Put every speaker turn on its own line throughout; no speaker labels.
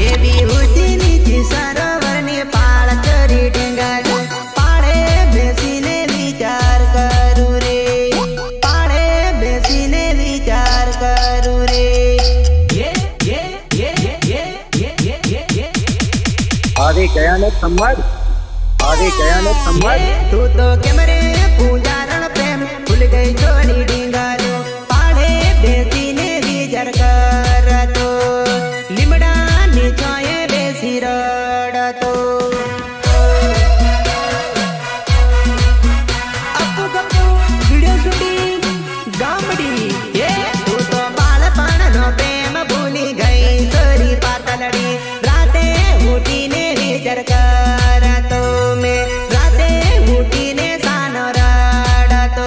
એવી ઊંચી નીચી સરોવરની પાળ ચરી ઢેંગાલું પાળે બેસીને વિચાર કરું રે પાળે બેસીને વિચાર કરું રે
आदि कयाने सम्मत
तू तो कैमरे पूजारण प्रेम भूल गई छोड़ी ढींगालो पाड़े बेसी ने विचार कर तो लिमड़ा नीचोए बेसी रड़तो अपू गप्पू वीडियो शूटिंग गामडी ये तू तो बालपण नो प्रेम भूली गई सोरी पातलड़ी राते उठी ने विचार कर तो मैं राते उठी ने सानो रड़तो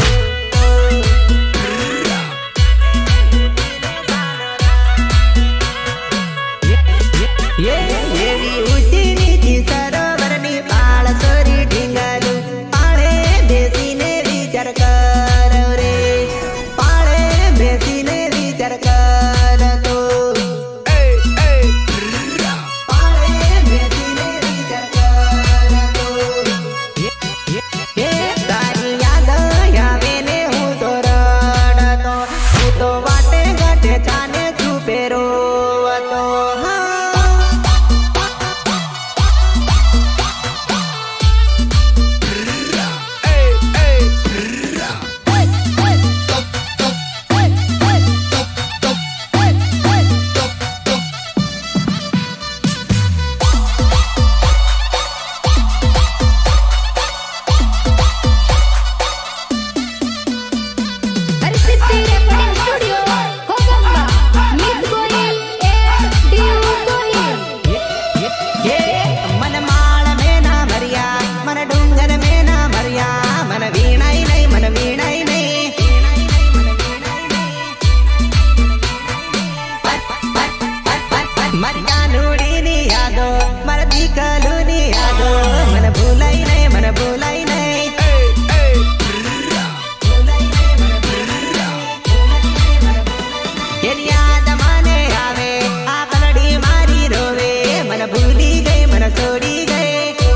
ये एवी ऊंची नीची सरोवरनी पाळ सोरी ढींगालू पाळे बेसीने विचार कर रे पाळे बेसीने विचार कर तो पाळे बेसीने विचार कर तो ये तारी याद यावे ने हूँ तो रड़तो हूँ तो वाटे गाटे छाने छुपे रोवतो
हरसिद्धि रेकॉर्डिंग स्टुडिओ होगंबा मीत गोयल डीयू गोयल
ये मन माळ में ना भरिया मन डूंगर में ना भरिया मन वीणाई नहीं मन वीणाई नहीं मर कानूड़ी नी यादो मर बीकलू नी यादो मन भूलाई नहीं मन भूलाई नहीं तेरी याद माने आवे आ पलड़ी मारी रोवे मन भूली गई मन छोड़ी गई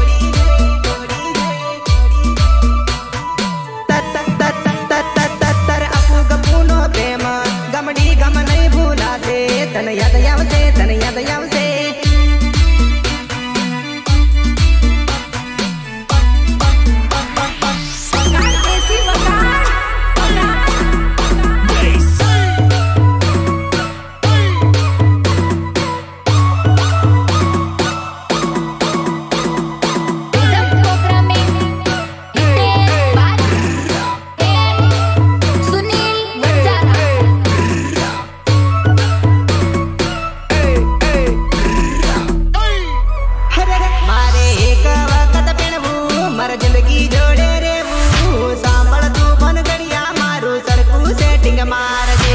तर अपू गप्पू नो प्रेम गमड़ी गम नहीं भूलाते तन याद आवसे तन याद आवसे
वकार देसी वकार रिदम प्रोग्रामिंग हितेश बात सुनील बंजारा
मारे एक वक्त पेणवू मर जिंदगी जोड़े रे वो सांभळ तू बन गड़िया मारू सड़कू सेटिंग मार दे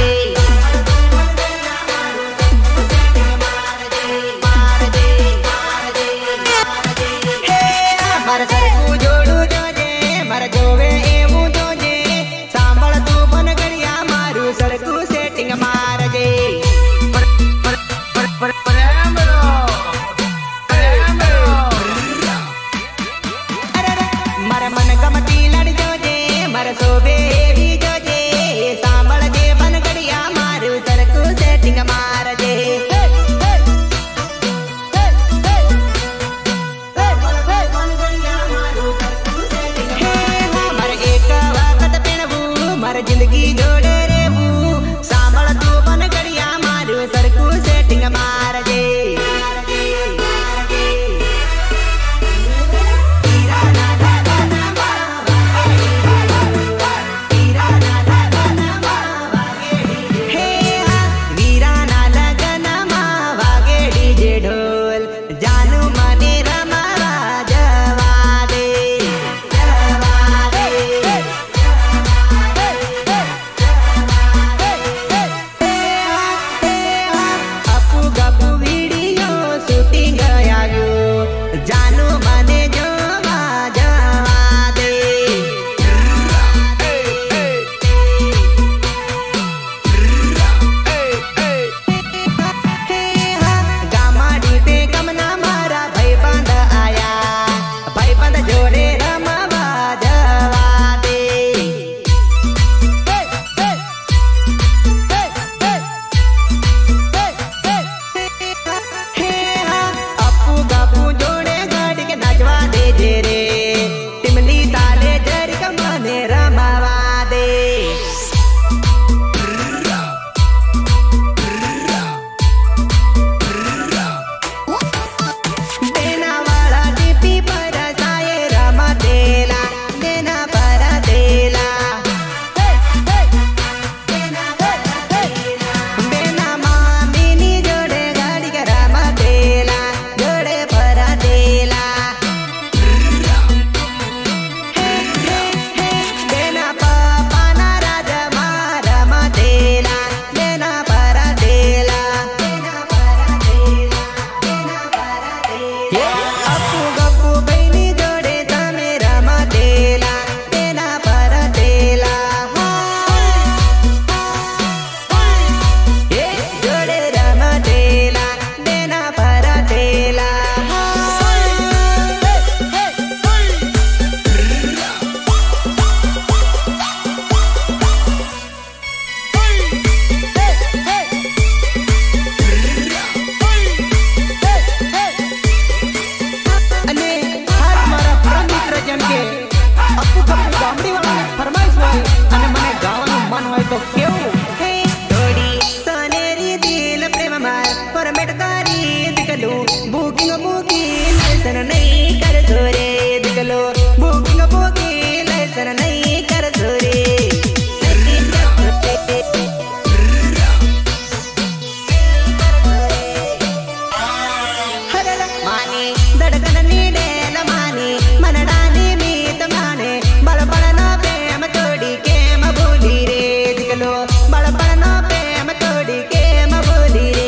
मर सड़कू जोड़ू जोजे मर जोवे एवं जोजे सांभळ तू बन गड़िया मारू सड़कू सेटिंग मार दे मर मन गमती लड़ जोजे मर सोबे भी जोजे सांभळ जे बन गड़िया मारू सड़कू सेटिंग मार दे मर एक वक्त पेणवू मर जिंदगी जोड़े रे वो सांभळ तू बन गड़िया मारू सड़कू सेटिंग मार दे वीरा ना लगन मा वागे डीजे ढोल जानू मने रमावा जवा दे दिखलो बुकिंग बुकिंग लाइसन नहीं कर छोरे दिखलो बुकिंग बुकिंग लाइसन नहीं कर छोरे माने धड़कन नीडेल माने मनडानी मीत माने बड़बड़ ना प्रेम तोड़ी के मबूली रे दिखलो बड़बड़ ना प्रेम तोड़ी के मबूली रे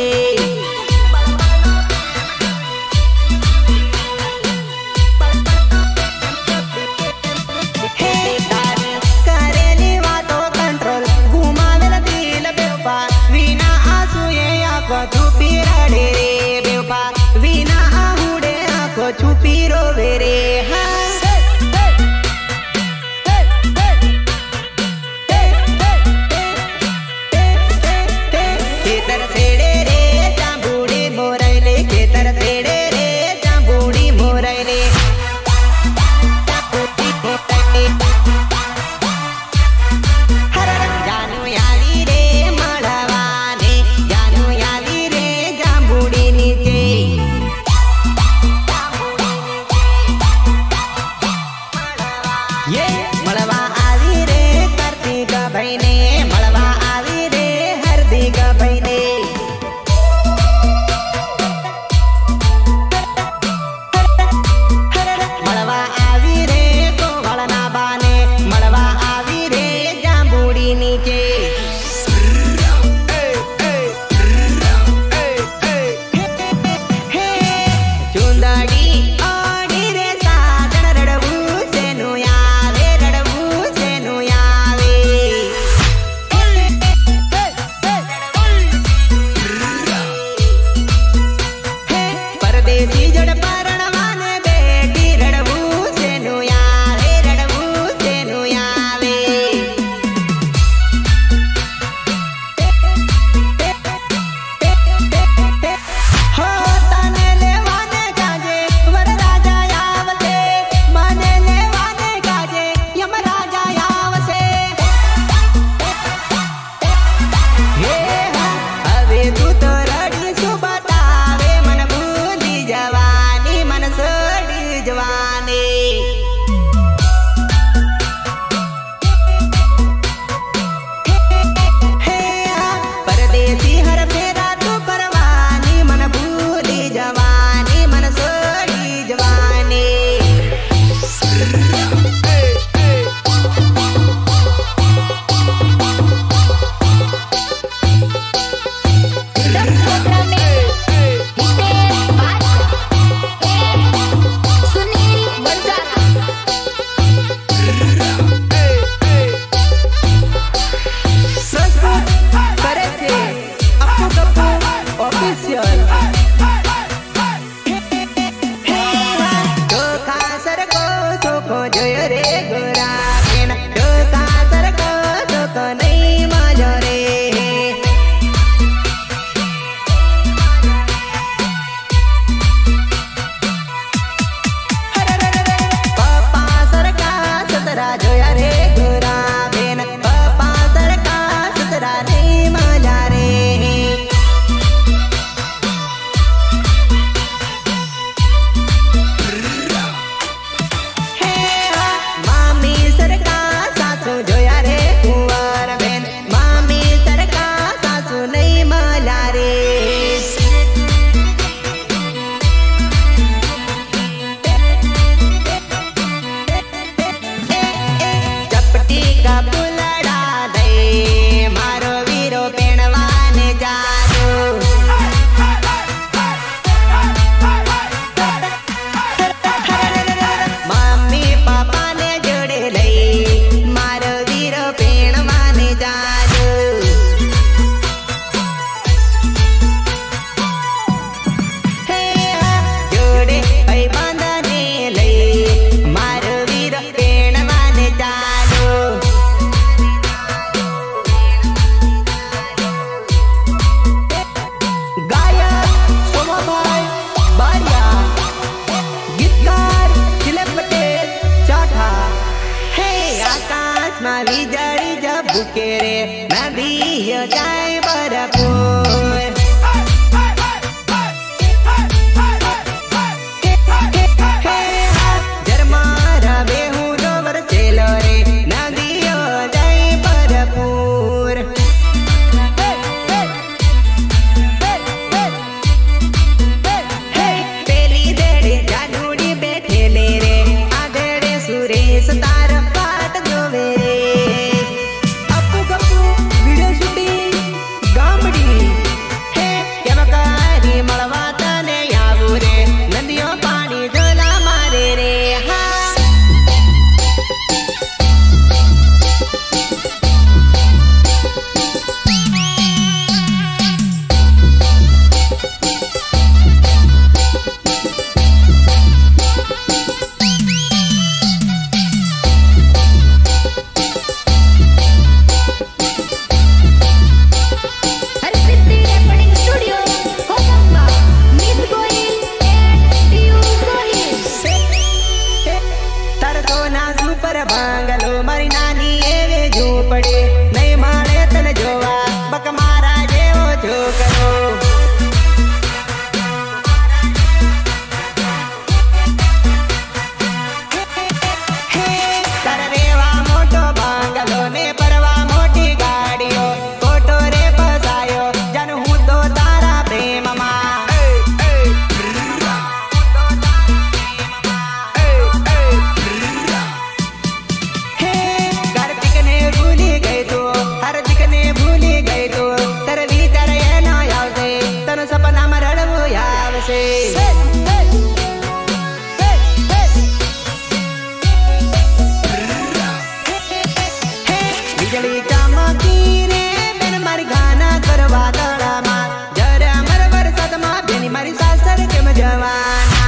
हे तारी करेली वातो कंट्रोल घुमावेला दिल बेवफा विना आंसू ये आंखों छुपी रडे रे बेवफा विना आहुडे आंखों छुपी रोवे रे खेतर सेडे रे जांबूडी मोरैले खेतर सेडे रे जांबूडी मोरैले जानू याली रे मळवाने जानू याली रे जांबूडी नीचे ये मळवा आली रे कार्तिक बहिणे मळवा आली रे हार्दिक बहिणे मळवा आवी रे गोवाळना बाने मळवा आवी रे जांबूडी नीचे चुंदडी ओडी रे साजन रडवू सेनु यावे रडवू सेनु यावे परदेसी जड़ परणवाने बेटी रडवू सेनु यावे रडवू सेनु यावे हो तने लेवाने काजे वरराजा यावसे मने लेवाने काजे यमराजा यावसे हे अबे तू तो रडी सुबतावे मन भूली जवानी मन सोडी जवानी हे परदेसी हर फेरा तू परवानी मन भूली जवानी मन सोडी जवानी
Udang Putra में हितेश बादशाह सुनील बंजारा
संस्कृत करे छे अपू गप्पू ऑफिशियल डोका सरको सोको जोयो रे गोरा बेन डोका सरको सोको नहीं मजो रे पप्पा सरका सतरा जोया रे गोरा बेन पप्पा सरका सतरा नहीं मजा रे हे मामी सरका सासू जोया रे कुंवर बेन मामी सरका सासू नहीं मजा रे चपटी का पुलड़ा दे मारो वीरो पेणवाने जादू मम्मी पापा ने जोड़े लई मारो वीरो पेणवाने जादू हे जोड़े भाई बांधने लई मारो वीरो पेणवाने जादू गायक सोमाभाई बारिया गीतकार तिलक पटेल चाठा हे आकाश में वीजળી जब बुके रे नदी जाए बरपुर बिजली चमकी रे बेन मारी गाना करवा दड़ा मार जरा मर वरसाद मा बेनी मारी सासर केम जवाना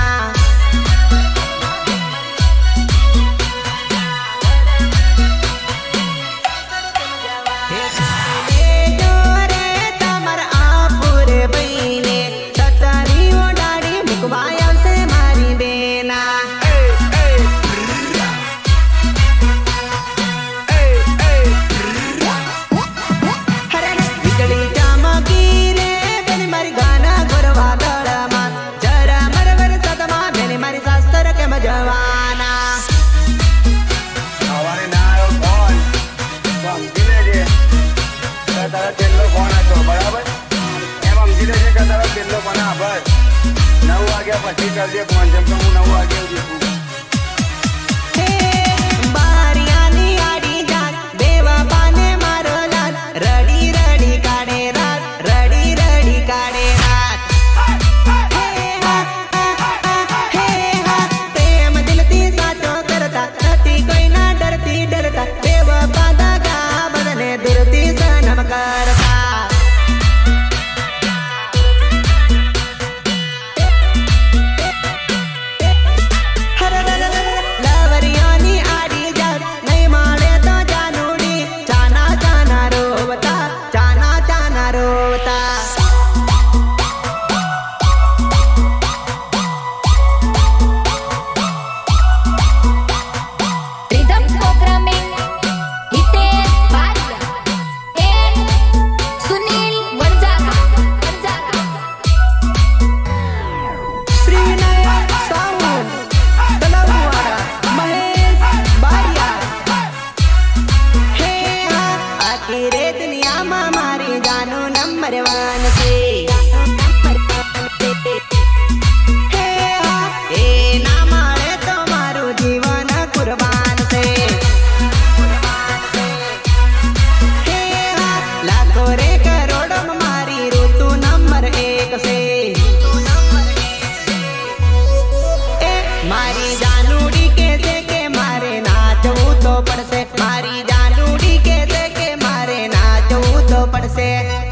जवाना
हमारे ना आयो फोन समझी लेजे तारा तेलो फोन आतो बराबर एम समझी लेजे का तारा तेलो फोन आबर 9 वाग्या પછી કરજે ફોન જેમ કે હું 9 વાગે ઉઠું
हे बारियानी आडी जात देवा पाने मारो लाल रडी रडी काढे रात रडी रडी काढे रात देव पादा का बदने दुर्ती सनम करता लवरियानी आडी जात नहीं मारे तो जानूडी चाना चाना रोवता चाना चाना रोवता
Rhythm programming Hitesh Bhatia and Sunil Manjara
श्रीनय Sawant Talwara Mahesh बारिया हे आखिरे दुनिया में मारी जानो नंबर 1 से हे ए ना मारे तो मारू जीवन कुर्बान से हे लाखों रे करोड़ों में मारी ऋतु नंबर 1 से मारी जानूडी कैसे के मारे नाचू तो पड़से मारी जानूडी कैसे के मारे नाचू तो पड़से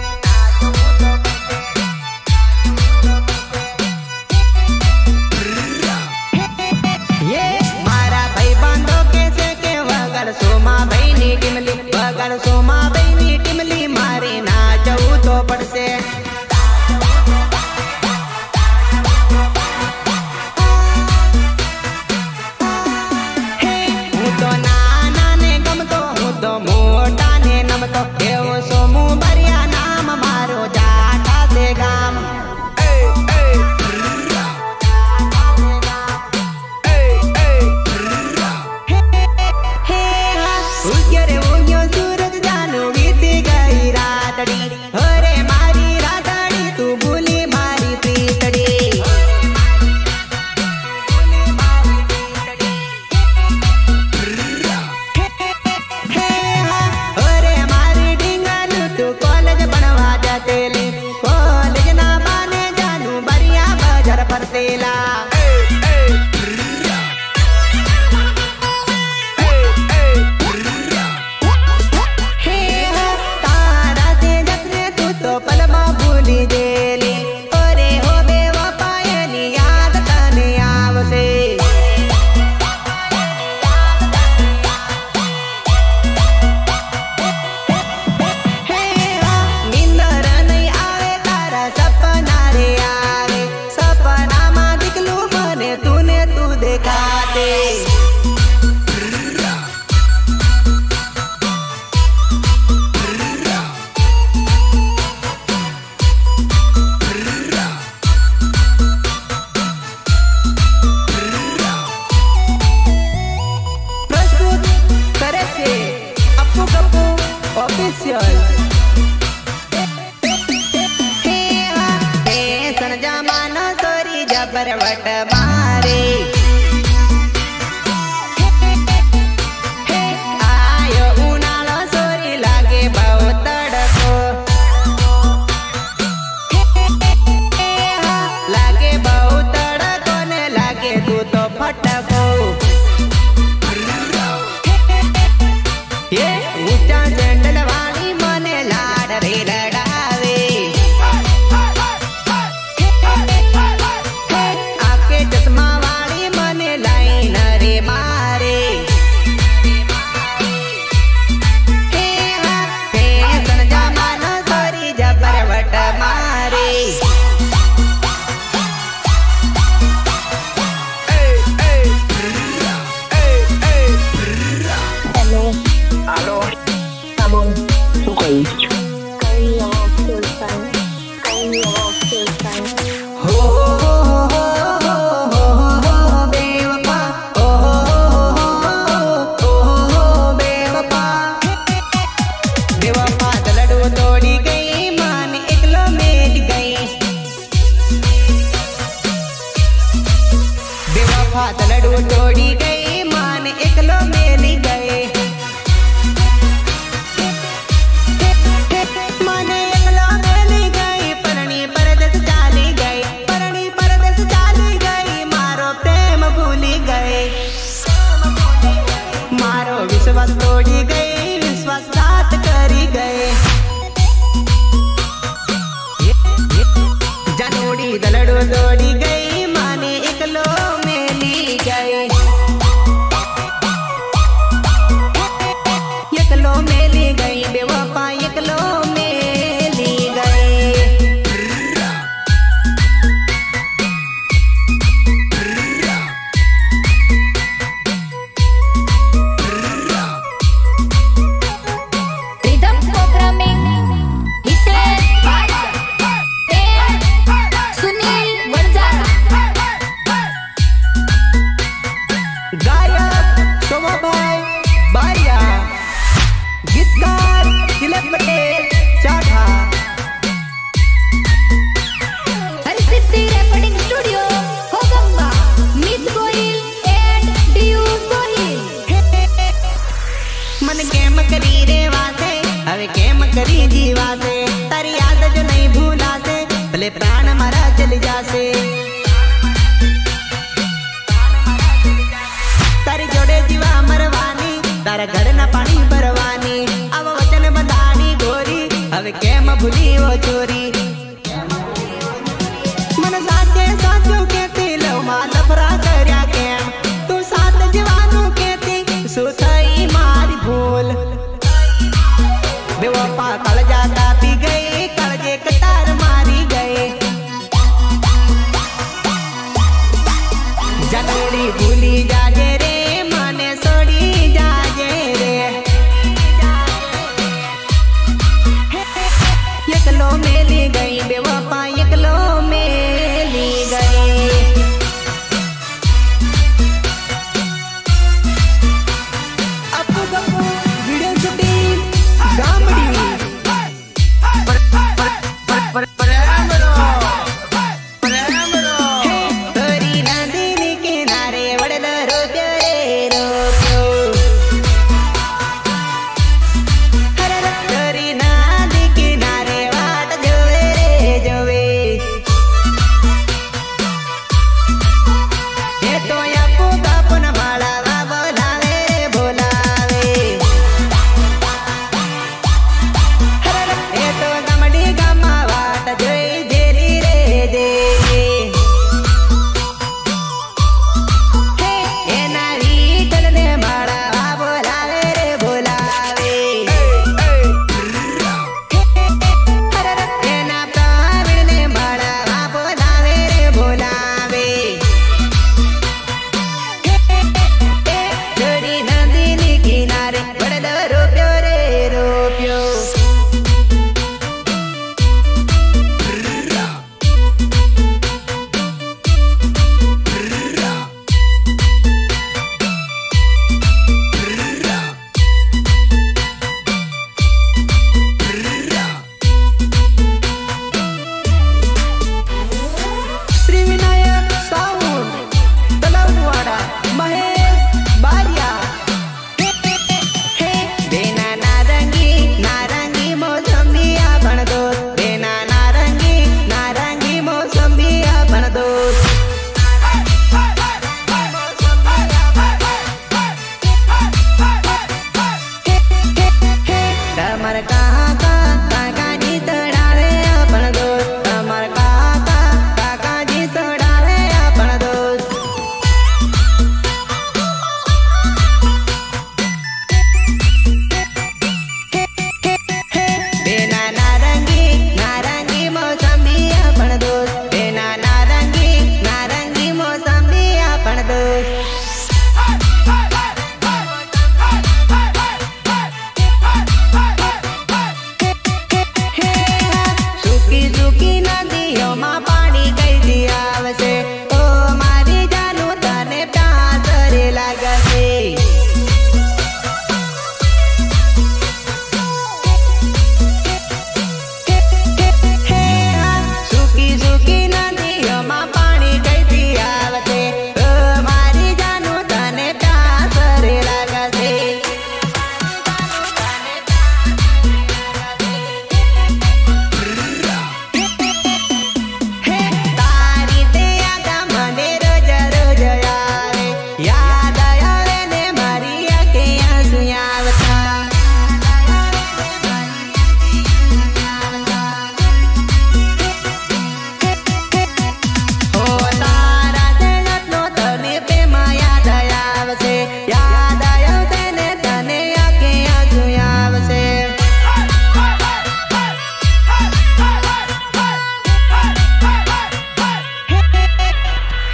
ये मारा भाई बांधो कैसे के वगल सोमा बहनी टिमली मारे नाचू तो पड़से मोटा ने नमतो देव सोमू बरिया नाम मारो जाटा से गाम सूरज जानू बीत गई रातड़ी अरे मारी रातड़ी तू भूली मारी प्रीतड़ी कॉलेज ना बाने जानू बरिया बाजार पर तेला तारा से जतने तू तो पलमा भूली जेली अरे हो बेवफायनी याद तने आवसे सपना रे आवे सपना मा दिखलू मने तूने तू देखा दे प्रस्तुत करे थे अपू कप्पू ऑफिशियल जमाना सोरी जबरवट मारे आयो उनालो सोरी लागे बहुत तड़को लागे बहुत बेवफा तलड़ू तोड़ी गई मान एकलो मेली गए माने एकलो मेली गई परणी परदेस चाली गई परणी परदेस चाली गई मारो प्रेम भूली गए मारो विश्वास तोड़ी गई विश्वासघात करी गए जनोड़ी दलड़ू तोड़ी गई माने एकलो मेली गए एकलो मेली गई बेवफा एकलो मेली गए
rhythm programming Hitesh Bhariya and Sunil Vanjara
गायक शोभाभाई बारिया गीतकार तिलक पटेल चाठा
Harsiddhi recording studio Hogamba Meet Gohil and डीयू गोहिल
मन केम करी रे वासे हवे केम करी जीवा से तारी याद जो नहीं भूला से भले प्राण मारा चल जासे तारी जोड़े जीवा मरवानी तारा घर न पानी भरवानी अब वचन बंधानी गोरी हवे केम भूली वो चोरी मन साचे साचो कहती लो मां लफरा करया केम तू साथ जवानों कहती सुसई मारी भूल बेवफा कल जाता पी गई कलजे कतार मारी गए जनोड़ी भूली जाजे रे माने सोड़ी जाजे रे एकलो मेली गई बेवफा एकलो मेली गई अपू गप्पू वीडियो शूटिंग गामड़ी तोरी नदी किनारे वडल रोप्यो रे रोप्यो तोरी नदी किनारे वाट जोवे रे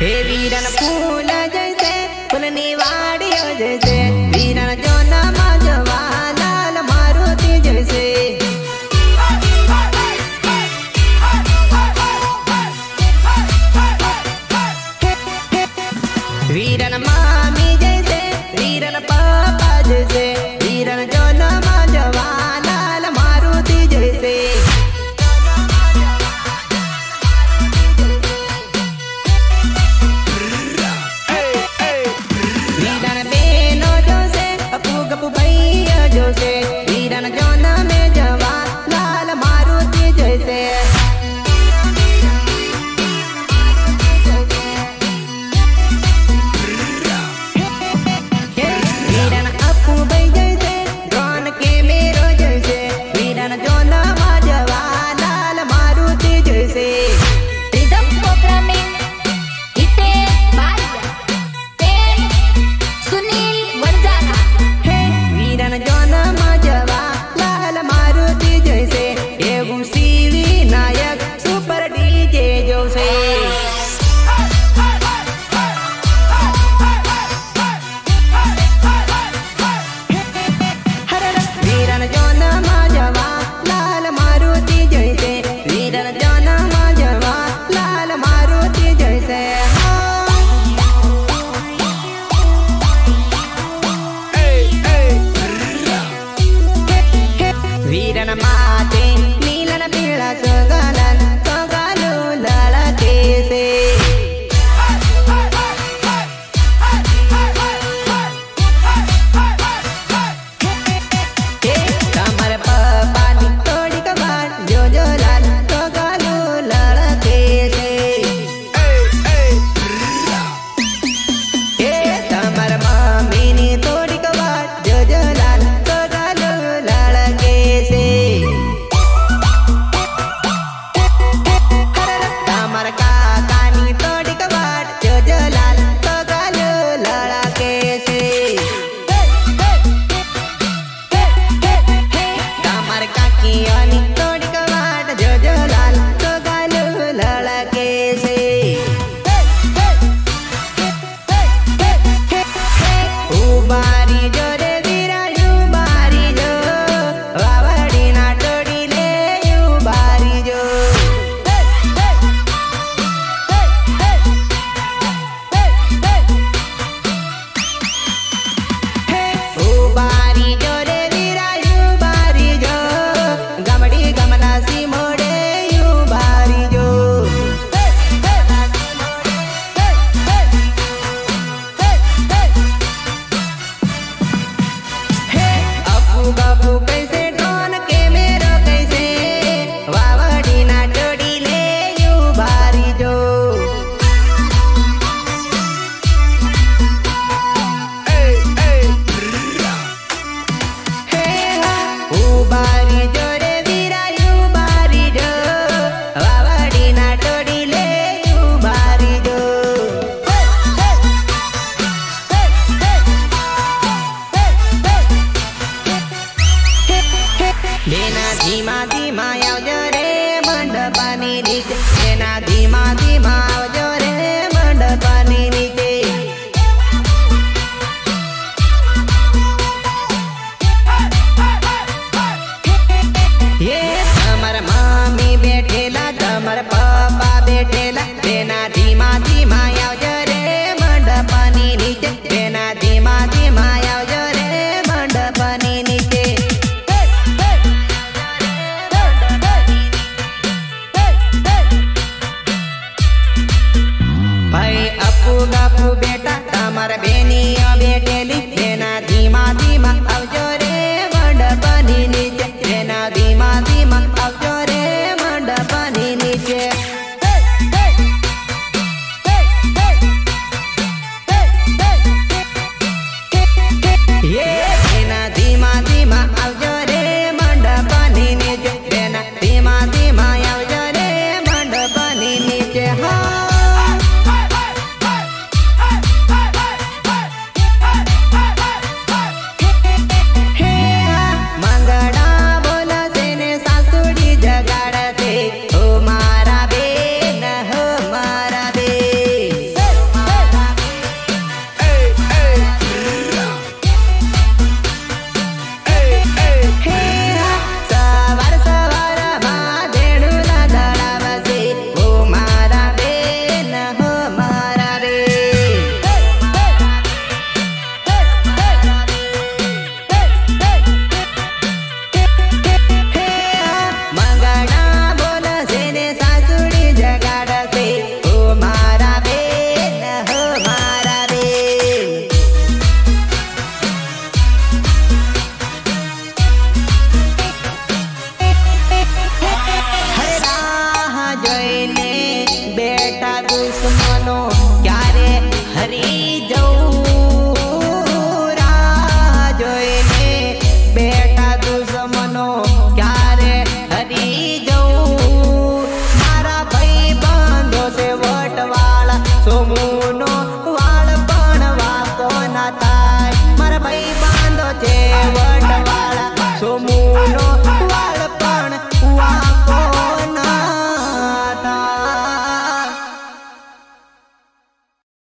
हे वीरन फूल जैसे फूलनी वाड़ियों जैसे वीरन जोना माजवा लाल मारुति जैसे वीरन मामी जैसे वीरन पापा जैसे वीरन जोना माजवा लाल मारुति जैसे वीरन बेनो जोसे अपू गपू भैया जोसे वीरन जोना में जवा लाल मारुति जैसे वीरन अपू भाई जैसे ड्रोन के मेरो जैसे वीरन जोना माजवा लाल मारुति जैसे
Rhythm programming Hitesh Bhatia and Sunil Vanjana.
हे वीरन जोना माजवा लाल मारुति जैसे एवं सीवी नायक सुपर डीजे जोसे वीरन जोना माजवा लाल मारुति जैसे वीरन जोना माजवा लाल मारुति जैसे वीरन माते नीलन पीला सगलन सगलू लड़के से कमर पानी तोड़ी कबाड़ जो जो लाल सगलू लड़के से कमर मामी नी तोड़ी कबाड़ जो जो लाल सगलू लड़के से कमर काका नी तोड़ी कबाड़ जो जो लाल सगलू लड़के से कमर काकी आनी तोड़ी कबाड़ जो जो लाल सगलू लड़के से उबारी जो रे वीरा उबारी जो वावड़ी ना टोड़ी ले उबारी जो उबारी जो रे वीरा उबारी जो गमड़ी गमना सी मोड़े उबारी जो अपू गपू कैसे ड्रोन के मेरो कैसे वावड़ी ना टोड़ी ले उबारी जो उबारी जो रे वीरा उबारी जो वावड़ी ना टोड़ी ले उबारी जो बेना धीमा धीमा आवजो रे मंडपानी नीचे बेना धीमा धीमा आवजो रे मंडपानी नीचे ये तमर मामी बैठेला तमर पापा बैठेला बेना धीमा धीमा आवजो रे मंडपानी नीचे बेना धीमा धीमा आवजो रे मंडपानी नीचे भाई अपू गपू बेटा तमर